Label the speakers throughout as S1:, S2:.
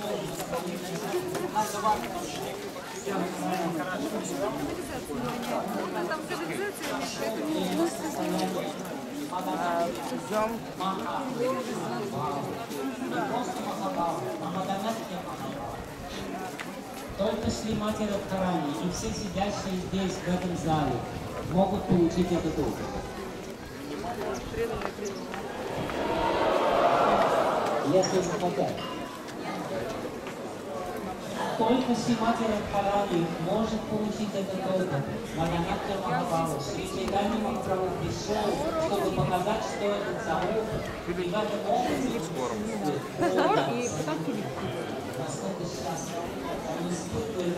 S1: Только Шри Мати Радхарани и все сидящие здесь, в этом зале, могут получить этот опыт. Если захотят. Только Шри Мати Радхарани может получить этот опыт. Бхагаватгита Махапрабху, Шри Чайтанья Махапрабху пришел, чтобы показать, что это за опыт. И в этом опыте насколько счастлив. Он испытывает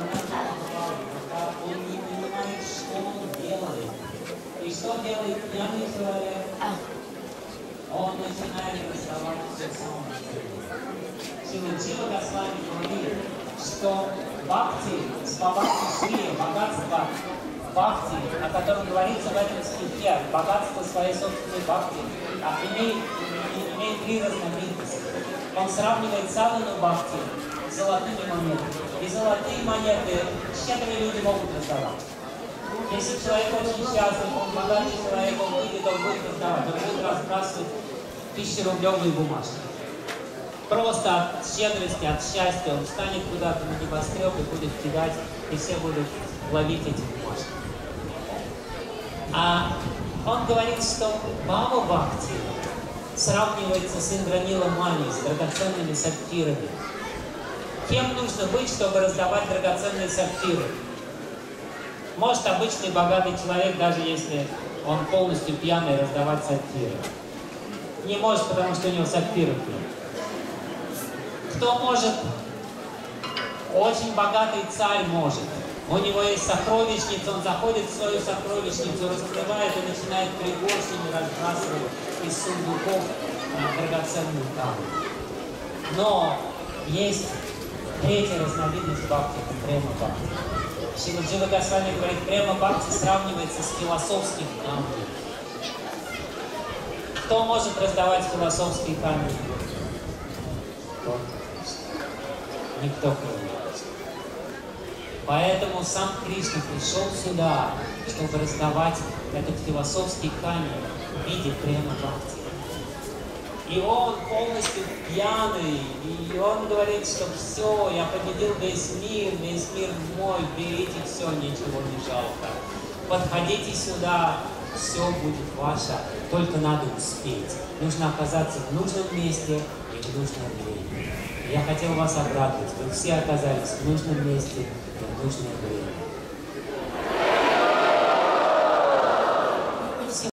S1: он не понимает, что он делает. И что делает пьяный человек? Он начинает рисовать все самое. Шрила Госвами говорит, что бхакти, свабхакти шри, богатство бхакти, о котором говорится в этом стихе, богатство своей собственной бхакти, имеет три разновидности. Он сравнивает садану бхакти с золотыми монетами. И золотые монеты щедрые люди могут раздавать. Если человек очень счастлив, он богатый человек, он будет раздавать, он будет разбрасывать 1000-рублевые бумажки. Просто от щедрости, от счастья он встанет куда-то на небоскреб и будет кидать, и все будут ловить эти бумажки. А он говорит, что Бхава Бхакти сравнивается с Индранила Мани, с драгоценными сапфирами. Кем нужно быть, чтобы раздавать драгоценные сапфиры? Может обычный богатый человек, даже если он полностью пьяный, раздавать сапфиры. Не может, потому что у него сапфиров нет. Кто может? Очень богатый царь может. У него есть сокровищница, он заходит в свою сокровищницу, раскрывает и начинает пригоршнями разбрасывать из сундуков драгоценные камни. Но есть третья разновидность бхакти, это према бхакти. Шрила Госвами говорит, према бхакти сравнивается с философским камнем. Кто может раздавать философские камни? Никто, кроме нас. Поэтому сам Кришна пришел сюда, чтобы раздавать этот философский камень в виде према бхакти. И он полностью пьяный, и он говорит, что все, я победил весь мир мой, берите все, ничего не жалко. Подходите сюда, все будет ваше, только надо успеть. Нужно оказаться в нужном месте и в нужное время. Я хотел вас обрадовать, вы все оказались в нужном месте и в нужное время.